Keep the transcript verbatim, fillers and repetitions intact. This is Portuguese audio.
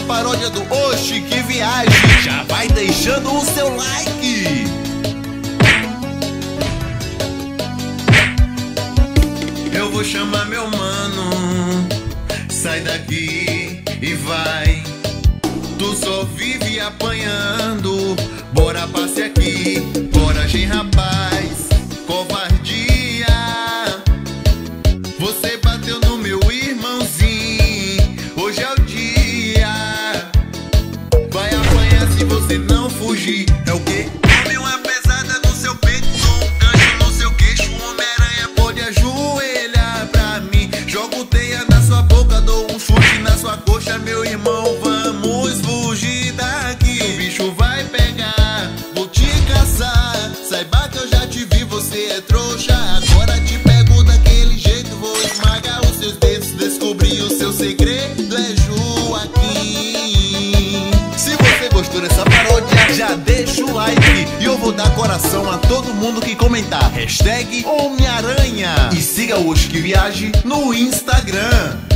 paródia do Oxi que viaje. Já vai deixando o seu like. Eu vou chamar meu mano, sai daqui e vai. Tu só vive apanhando, bora passe aqui. Coragem, rapaz, covardia. Você bateu no meu irmãozinho, hoje é o dia. Vai apanhar se você não fugir. É o quê? Tome uma pesada no seu peito, com um gancho no seu queixo. Homem-Aranha pode ajoelhar pra mim. Jogo teia na sua boca, dou um chute na sua coxa. Meu irmão, vamos fugir daqui. O bicho vai pegar, vou te caçar. Saiba que eu já te vi, você é trouxa. Agora te pego daquele jeito, vou esmagar os seus dedos. Descobrir o seu segredo, é Joaquim. Se você gostou dessa paródia, já deixa o like. E eu vou dar coração a todo mundo que comentar hashtag Homem-Aranha. E siga o Oxi que Viaje no Instagram.